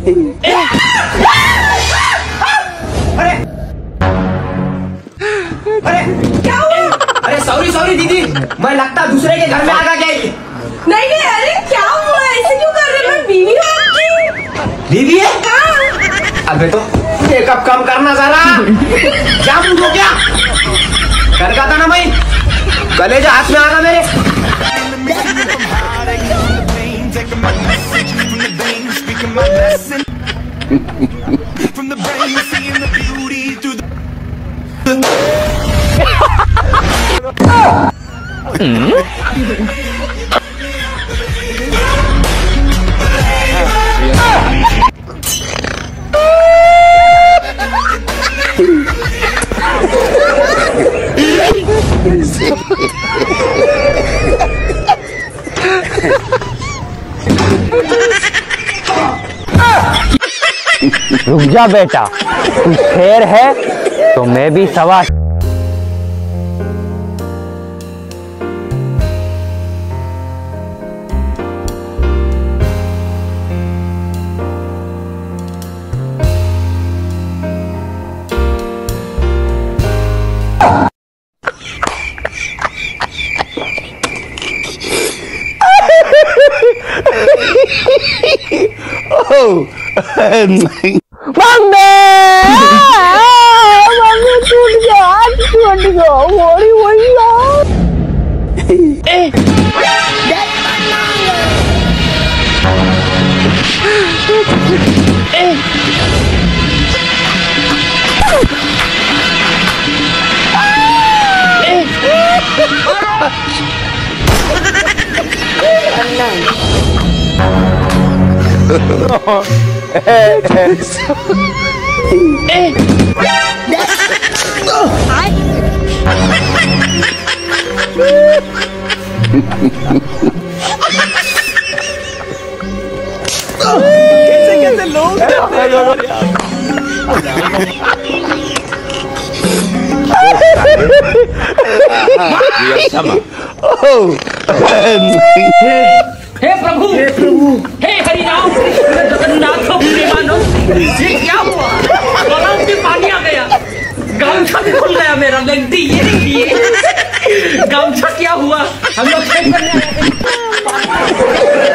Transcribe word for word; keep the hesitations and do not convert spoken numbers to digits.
अरे अरे क्या हुआ? अरे सॉरी सॉरी दीदी, मैं लगता दूसरे के घर में आ गया क्या? नहीं नहीं, अरे क्या हुआ? ऐसे क्यों कर रहे? मैं बीवी हूँ आपकी। बीवी है? अबे तो मेकअप कम करना जरा। क्या पूछो क्या? कर का था ना मैं, कलेजा हाथ में आ रहा मेरे। रुक जा बेटा, तू शेर है तो मैं भी सवा। Oh, नहीं। मम्मी मम्मी टूट गया, हाथ टूट गया, वही वही कैसे कैसे लोग हे प्रभु, हे प्रभु, हे हरि राम कृष्ण जगन्नाथ प्रेमानंद, ये क्या हुआ? गलाव में पानी आ गया, गामछा भी खुल गया मेरा। लगती ये देखिए गामछा क्या हुआ? हम लोग